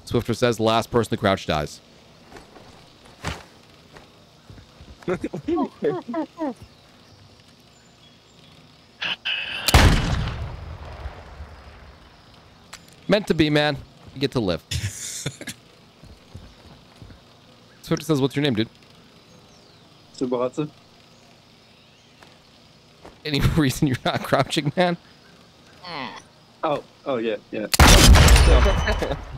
Swiftor says the last person to crouch dies. Meant to be, man. You get to live. Swiftor says, what's your name, dude? Subahatsu. Any reason you're not crouching, man? Oh yeah.